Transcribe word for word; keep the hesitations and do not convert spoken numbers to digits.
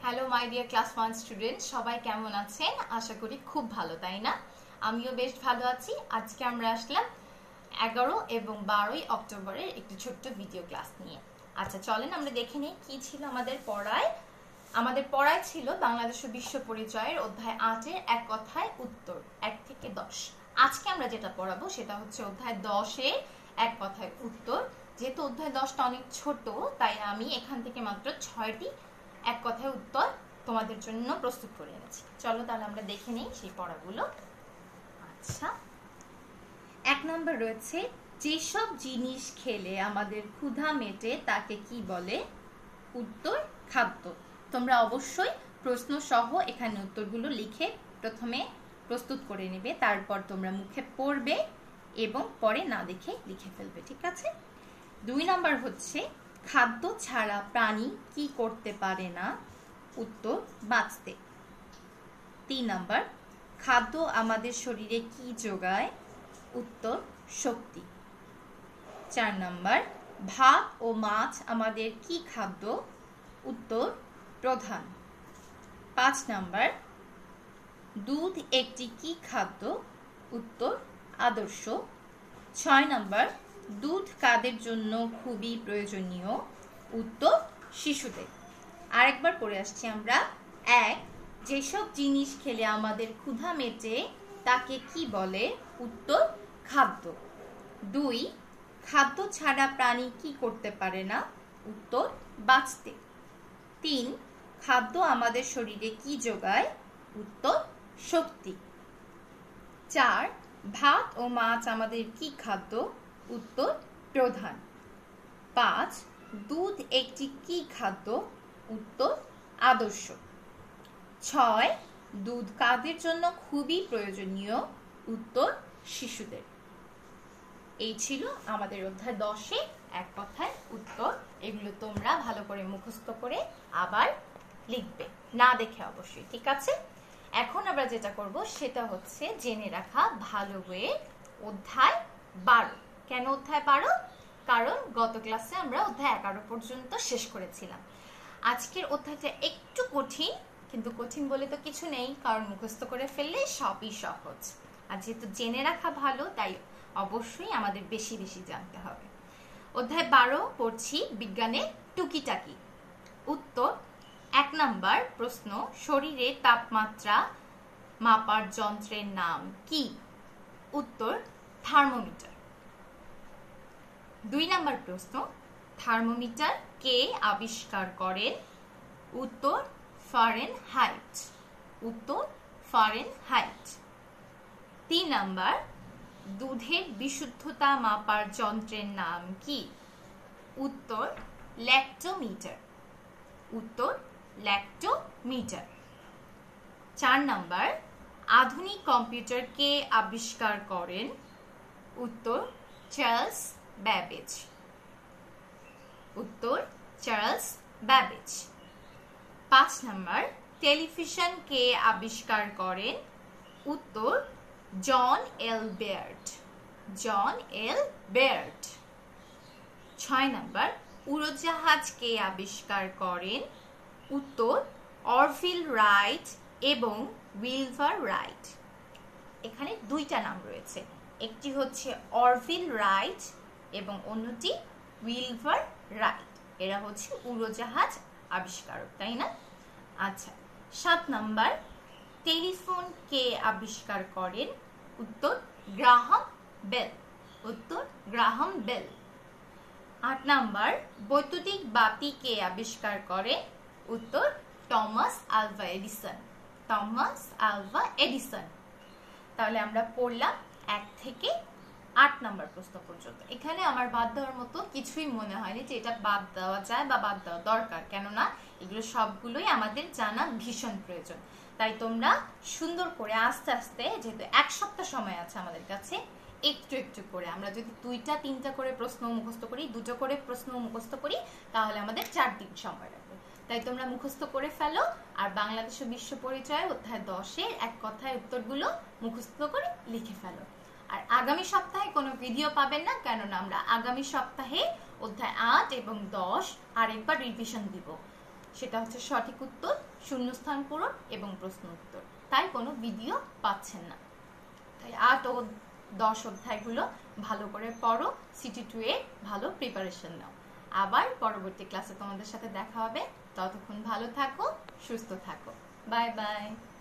Hello my dear class one student, সবাই কেমন আছেন? আশা করি খুব ভালো, তাই না? আমিও বেশ ভালো আছি। আজকে আমরা আসলাম এগারো এবং বারোই অক্টোবরের একটি ছোট্ট ভিডিও ক্লাস নিয়ে। আচ্ছা, চলেন আমরা দেখে নিই কি ছিল আমাদের পড়ায়। আমাদের পড়ায় ছিল বাংলাদেশ ও বিশ্ব পরিচয়ের অধ্যায় আটের এক কথায় উত্তর, এক থেকে দশ। আজকে আমরা যেটা পড়াবো সেটা হচ্ছে অধ্যায় দশের এক কথায় উত্তর। যেহেতু অধ্যায় দশটা অনেক ছোট, তাই আমি এখান থেকে মাত্র ছয়টি এক কথায় উত্তর তোমাদের জন্য প্রস্তুত করে এনেছি। চলো তাহলে আমরা দেখে নিই সেই পড়াগুলো। আচ্ছা, এক নম্বর রয়েছে, যেসব জিনিস খেলে আমাদের ক্ষুধা মেটে তাকে কি বলে? উত্তর, খাদ্য। তোমরা অবশ্যই প্রশ্ন সহ এখানে উত্তরগুলো লিখে প্রথমে প্রস্তুত করে নেবে, তারপর তোমরা মুখে পড়বে এবং পরে না দেখে লিখে ফেলবে, ঠিক আছে? দুই নম্বর হচ্ছে, খাদ্য ছাড়া প্রাণী কি করতে পারে না? উত্তর, বাঁচতে। তিন নম্বর, খাদ্য আমাদের শরীরে কি যোগায়? উত্তর, শক্তি। চার নম্বর, ভাত ও মাছ আমাদের কি খাদ্য? উত্তর, প্রধান। পাঁচ নম্বর, দুধ একটি কি খাদ্য? উত্তর, আদর্শ। ছয় নম্বর, দুধ কাদের জন্য খুবই প্রয়োজনীয়? উত্তর, শিশুদের। আরেকবার পড়ে আসছি আমরা। এক, যেসব জিনিস খেলে আমাদের ক্ষুধা মেটে তাকে কি বলে? উত্তর, খাদ্য। দুই, খাদ্য ছাড়া প্রাণী কি করতে পারে না? উত্তর, বাঁচতে। তিন, খাদ্য আমাদের শরীরে কি যোগায়? উত্তর, শক্তি। চার, ভাত ও মাছ আমাদের কি খাদ্য? উত্তর, প্রধান। পাঁচ, দুধ একটি কি খাদ্য? উত্তর, আদর্শ। ছয়, দুধ কাদের জন্য খুবই প্রয়োজনীয়? উত্তর, শিশুদের। এই ছিল আমাদের অধ্যায় দশে এক কথায় উত্তর। এগুলো তোমরা ভালো করে মুখস্থ করে আবার লিখবে, না দেখে অবশ্যই, ঠিক আছে? এখন আমরা যেটা করব সেটা হচ্ছে জেনে রাখা ভালো হয়ে অধ্যায় বারো। কেন অধ্যায় বারো? কারণ গত ক্লাসে আমরা অধ্যায় এগারো পর্যন্ত শেষ করেছিলাম। আজকের অধ্যায়টা একটু কঠিন, কিন্তু কঠিন বলে তো কিছু নেই, কারণ মুখস্থ করে ফেললে সবই সহজ। আর যেহেতু জেনে রাখা ভালো, তাই অবশ্যই আমাদের বেশি বেশি জানতে হবে। অধ্যায় বারো পড়ছি, বিজ্ঞানের টুকিটাকি। উত্তর, এক নাম্বার প্রশ্ন, শরীরে তাপমাত্রা মাপার যন্ত্রের নাম কি? উত্তর, থার্মোমিটার। দুই নাম্বার প্রশ্ন, থার্মোমিটার কে আবিষ্কার করেন? উত্তর, ফারেনহাইট। উত্তর, ফারেনহাইট। তিন নাম্বার, দুধের বিশুদ্ধতা মাপার যন্ত্রের নাম কি? উত্তর, ল্যাক্টোমিটার। উত্তর, ল্যাক্টোমিটার। চার নাম্বার, আধুনিক কম্পিউটার কে আবিষ্কার করেন? উত্তর, চার্লস ব্যাবেজ। উত্তর, চার্লস ব্যাবেজ। পাঁচ নাম্বার, টেলিভিশন কে আবিষ্কার করেন? উত্তর, John L Baird. John L Baird. ছয় নাম্বার, উড়োজাহাজ কে আবিষ্কার করেন? উত্তর, অরভিল রাইট এবং উইলভার রাইট। এখানে দুইটা নাম রয়েছে, একটি হচ্ছে অরভিল রাইট এবং অন্যটি উইলভার রাইট। এরা হচ্ছে উড়োজাহাজ আবিষ্কারক, তাই না? আচ্ছা, সাত নাম্বার, টেলিফোন কে আবিষ্কার করেন? উত্তর, গ্রাহাম বেল। উত্তর, গ্রাহাম বেল। আট নাম্বার, বৈদ্যুতিক বাতি কে আবিষ্কার করেন? উত্তর, Thomas Alva Edison. Thomas Alva Edison. তাহলে আমরা পড়লাম এক থেকে আট নাম্বার প্রশ্ন পর্যন্ত। এখানে আমার বাদ দেওয়ার মতো কিছুই মনে হয়নি যে এটা বাদ দেওয়া যায় বা বাদ দেওয়া দরকার, কেননা এগুলো সবগুলোই আমাদের জানা ভীষণ প্রয়োজন। তাই তোমরা সুন্দর করে আস্তে আস্তে, যেহেতু এক সপ্তাহ সময় আছে আমাদের কাছে, একটু একটু করে আমরা যদি দুইটা তিনটা করে প্রশ্ন মুখস্থ করি, দুটো করে প্রশ্ন মুখস্থ করি, তাহলে আমাদের চার দিন সময় লাগবে। তাই তোমরা মুখস্থ করে ফেলো, আর বাংলাদেশ ও বিশ্ব পরিচয় অধ্যায় দশের এক কথায় উত্তরগুলো মুখস্থ করে লিখে ফেলো। আর আগামী সপ্তাহে কোনো ভিডিও পাবেন না, কেননা আমরা আগামী সপ্তাহে অধ্যায় আট এবং দশ আরেকবার রিভিশন দিব। সেটা হচ্ছে সঠিক উত্তর, শূন্যস্থান পূরণ এবং প্রশ্ন উত্তর। তাই কোনো ভিডিও পাচ্ছেন না। তাই আট ও দশ অধ্যায়গুলো ভালো করে পড়ো, সিটি টু এ ভালো প্রিপারেশন নাও। আবার পরবর্তী ক্লাসে তোমাদের সাথে দেখা হবে। ততক্ষণ ভালো থাকো, সুস্থ থাকো। Bye by.